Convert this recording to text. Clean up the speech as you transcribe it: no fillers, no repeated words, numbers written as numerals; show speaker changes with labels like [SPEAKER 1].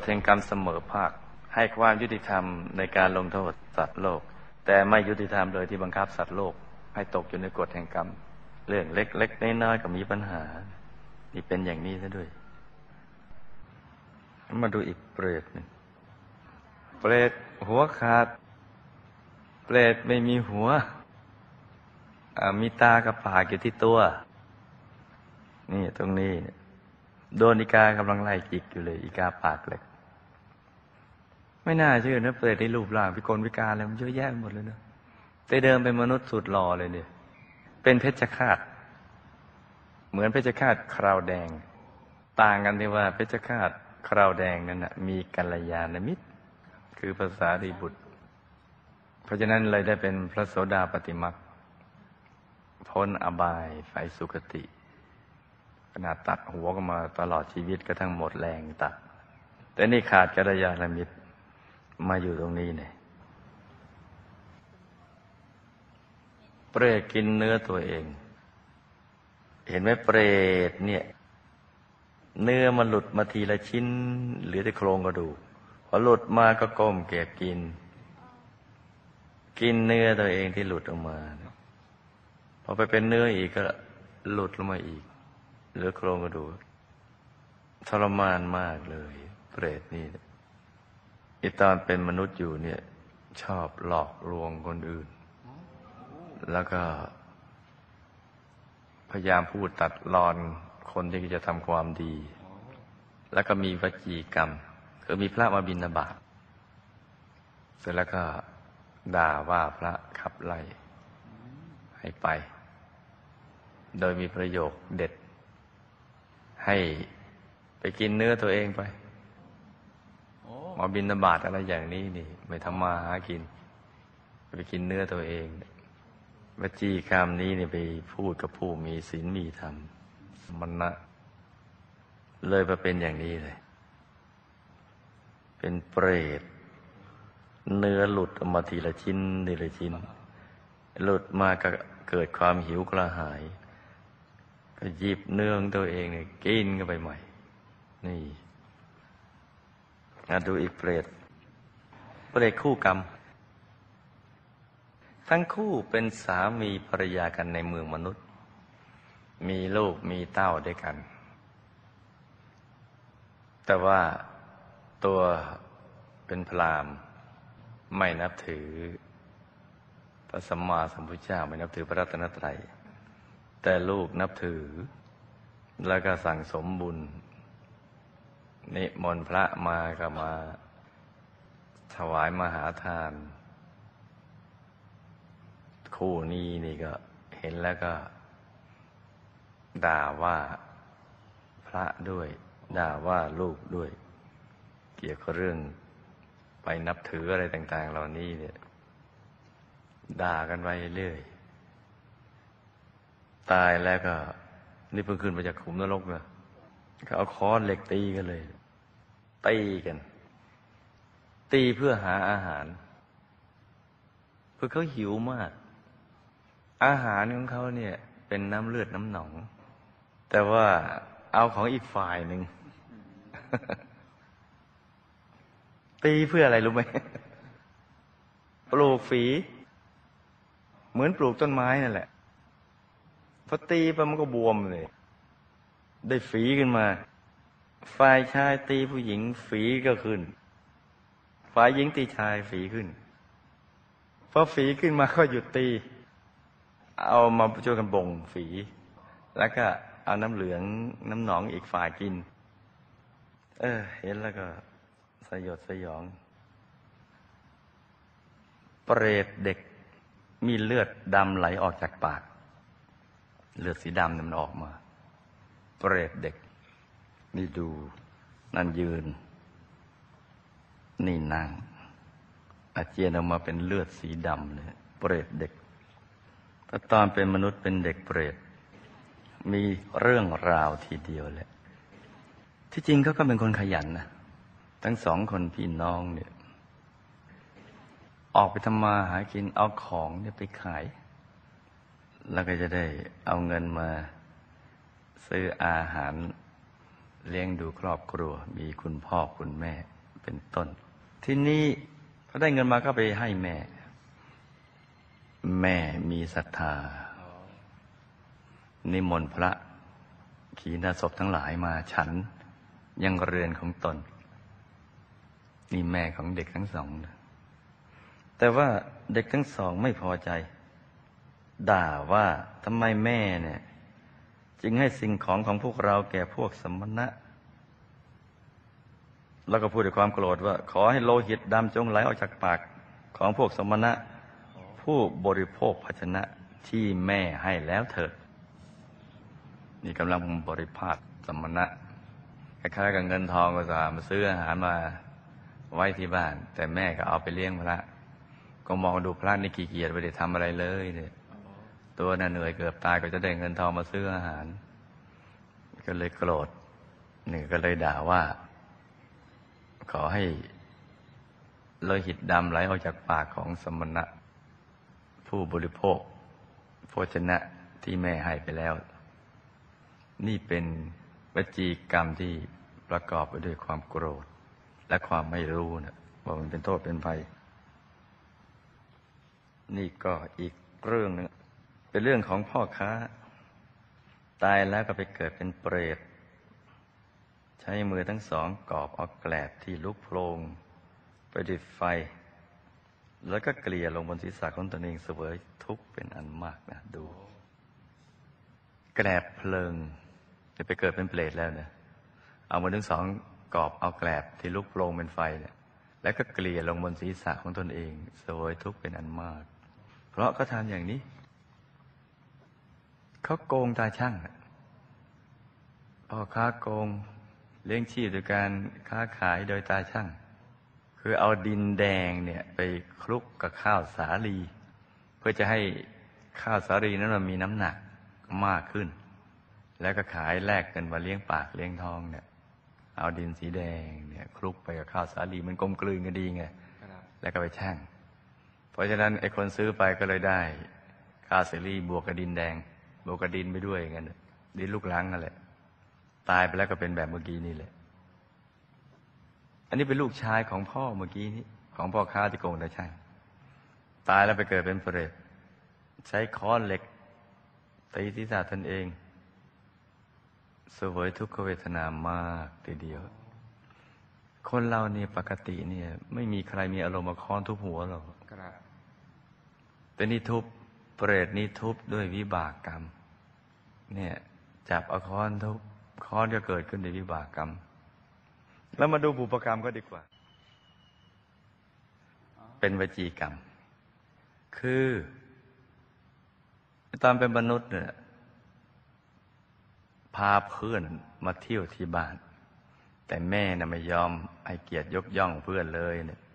[SPEAKER 1] แห่งกรรมเสมอภาคให้ความยุติธรรมในการลงโทษสัตว์โลกแต่ไม่ยุติธรรมโดยที่บังคับสัตว์โลกให้ตกอยู่ในกฎแห่งกรรมเรื่องเล็กๆน้อยๆก็มีปัญหานี่เป็นอย่างนี้ซะด้วยมาดูอีกเปรตหนึ่งเปรตหัวขาดเปรตไม่มีหัวมีตากับปากอยู่ที่ตัวนี่ตรงนี้โดนอีกากำลังไล่จิกอยู่เลยอีกาปากเหล็กไม่น่าเชื่อนะเปรตในรูปร่างพิกลพิการอะไรมันเยอะแยะหมดเลยนะแต่เดิมเป็นมนุษย์สุดหล่อเลยเนี่ยเป็นเพชฌฆาตเหมือนเพชฌฆาตคราวแดงต่างกันที่ว่าเพชฌฆาตคราวแดงนั้นนะมีกัลยาณมิตรคือภาษาดีบุตรเพราะฉะนั้นเลยได้เป็นพระโสดาปัตติมรรคพ้นอบายไฟสุคติขนาดตัดหัวก็มาตลอดชีวิตก็ทั้งหมดแรงตัดแต่นี่ขาดกัลยาณมิตรมาอยู่ตรงนี้เนี่ยเปรตกินเนื้อตัวเองเห็นไหมเปรตเนี่ยเนื้อมันหลุดมาทีละชิ้นเหลือแต่โครงกระดูกพอหลุดมาก็ก้มเก็บกินเนื้อตัวเองที่หลุดออกมาพอไปเป็นเนื้ออีกก็หลุดลงมาอีกเหลือโครงกระดูกทรมานมากเลยเปรตนี่ตอนเป็นมนุษย์อยู่เนี่ยชอบหลอกลวงคนอื่นแล้วก็พยายามพูดตัดรอนคนที่จะทำความดีแล้วก็มีวจีกรรมคือมีพระมาบิณฑบาตเสร็จแล้วก็ด่าว่าพระขับไล่ให้ไปโดยมีประโยคเด็ดให้ไปกินเนื้อตัวเองไปมาบิณฑบาตอะไรอย่างนี้นี่ไม่ทำมาหากินไปกินเนื้อตัวเองวจีกรรมนี้นี่ไปพูดกับผู้มีศีลมีธรรมมันนะเลยมาเป็นอย่างนี้เลยเป็นเปรตเนื้อหลุดออกมาทีละชิ้นทีละชิ้นหลุดมาก็เกิดความหิวกระหายก็หยิบเนื้อของตัวเองเนี่ยกินเข้าไปใหม่นี่ดูอีกเปรตคู่กรรมทั้งคู่เป็นสามีภรรยากันในเมืองมนุษย์มีลูกมีเต้าด้วยกันแต่ว่าตัวเป็นพราหมณ์ไม่นับถือพระสัมมาสัมพุทธเจ้าไม่นับถือพระรัตนตรัยแต่ลูกนับถือแล้วก็สั่งสมบุญนิมนต์พระมาก็มาถวายมหาทานคู่นี้นี่ก็เห็นแล้วก็ด่าว่าพระด้วยด่าว่าลูกด้วยเกี่ยวกับเรื่องไปนับถืออะไรต่างๆเหล่านี้เนี่ยด่ากันไปเรื่อยตายแล้วก็นี่เพิ่งขึ้นมาจากขุมนรกนะเขาเอาค้อนเหล็กตีกันเลยตีกันตีเพื่อหาอาหารเพื่อเขาหิวมากอาหารของเขาเนี่ยเป็นน้ำเลือดน้ำหนองแต่ว่าเอาของอีกฝ่ายหนึ่ง ตีเพื่ออะไรรู้ไหม ปลูกฝีเหมือนปลูกต้นไม้นั่นแหละพอตีไปมันก็บวมเลยได้ฝีขึ้นมาฝ่ายชายตีผู้หญิงฝีก็ขึ้นฝ่ายหญิงตีชายฝีขึ้นพอฝีขึ้นมาก็หยุดตีเอามาช่วยกันบ่งฝีแล้วก็เอาน้ำเหลืองน้ำหนองอีกฝ่ายกินเห็นแล้วก็สยดสยองเปรตเด็กมีเลือดดำไหลออกจากปากเลือดสีดำมันออกมาเปรตเด็กนี่ดูนั่นยืนนี่นั่งอาเจียนออกมาเป็นเลือดสีดำเลยเปรตเด็กถ้าตอนเป็นมนุษย์เป็นเด็กเปรตมีเรื่องราวทีเดียวแหละที่จริงเขาก็เป็นคนขยันนะทั้งสองคนพี่น้องเนี่ยออกไปทำมาหากินเอาของเนี่ยไปขายแล้วก็จะได้เอาเงินมาซื้ออาหารเลี้ยงดูครอบครัวมีคุณพ่อคุณแม่เป็นต้นที่นี้พอได้เงินมาก็ไปให้แม่ แม่มีศรัทธานิมนต์พระขีณาสพทั้งหลายมาฉันยังเรือนของตนนี่แม่ของเด็กทั้งสองนะแต่ว่าเด็กทั้งสองไม่พอใจด่าว่าทำไมแม่เนี่ยจึงให้สิ่งของของพวกเราแก่พวกสมณะแล้วก็พูดด้วยความโกรธว่าขอให้โลหิตดำจงไหลออกจากปากของพวกสมณะผู้บริโภคภาชนะที่แม่ให้แล้วเถิดนี่กำลังบริภาคสมณะคล้ายๆกับเงินทองก็จะมาซื้ออาหารมาไว้ที่บ้านแต่แม่ก็เอาไปเลี้ยงพระก็มองดูพระนี่ขี้เกียจไม่ได้ทำอะไรเลยเนี่ยตัวน่ะเหนื่อยเกือบตายก็จะได้เงินทองมาซื้ออาหารก็เลยโกรธนี่ก็เลยด่าว่าขอให้โลหิตดำไหลออกจากปากของสมณะผู้บริโภคโภชนะที่แม่ให้ไปแล้วนี่เป็นวจีกรรมที่ประกอบไปด้วยความโกรธและความไม่รู้นะว่ามันเป็นโทษเป็นภัยนี่ก็อีกเรื่องหนึ่งเป็นเรื่องของพ่อค้าตายแล้วก็ไปเกิดเป็นเปรตใช้มือทั้งสองกอบเอาแกลบที่ลุกโพลงไปด้วยไฟแล้วก็เกลี่ยลงบนศีรษะของตนเองเสวยทุกข์เป็นอันมากนะดูแกลบเพลิงจะไปเกิดเป็นเปรตแล้วเนี่ยเอามือทั้งสองกอบเอาแกลบที่ลุกโพลงเป็นไฟเนี่ยแล้วก็เกลี่ยลงบนศีรษะของตนเองเสวยทุกข์เป็นอันมากเพราะเขาทำอย่างนี้เขาโกงตาช่างพ่อค้าโกงเลี้ยงชีพโดยการค้าขายโดยตาช่างคือเอาดินแดงเนี่ยไปคลุกกับข้าวสาลีเพื่อจะให้ข้าวสาลีนั้นมันมีน้ำหนักมากขึ้นแล้วก็ขายแลกกันมาเลี้ยงปากเลี้ยงท้องเนี่ยเอาดินสีแดงเนี่ยคลุกไปกับข้าวสาลีมันกลมกลืนกันดีไงแล้วก็ไปแช่งเพราะฉะนั้นไอ้คนซื้อไปก็เลยได้ข้าวสาลีบวกกับดินแดงบวกกับดินไปด้วยอย่างนั้นดินลูกรังนั่นแหละตายไปแล้วก็เป็นแบบเมื่อกี้นี่แหละอันนี้เป็นลูกชายของพ่อเมื่อกี้นี้ของพ่อค้าที่โกงตาช่างตายแล้วไปเกิดเป็นเปรตใช้ค้อนเหล็กตีศีรษะตนเองเสวยทุกขเวทนามากทีเดียวคนเราเนี่ยปกติเนี่ยไม่มีใครมีอารมณ์มาค้อนทุบหัวหรอกแต่นี่ทุบเปรตนี่ทุบด้วยวิบากกรรมเนี่ยจับเอาค้อนทุบค้อนก็เกิดขึ้นในวิบากกรรมแล้วมาดูบุพกรรมก็ดีกว่าเป็นวจีกรรมคือตอนเป็นมนุษย์เนี่ยพาเพื่อนมาเที่ยวที่บ้านแต่แม่น่ะไม่ยอมให้เกียรติยกย่องเพื่อนเลยเนี่ย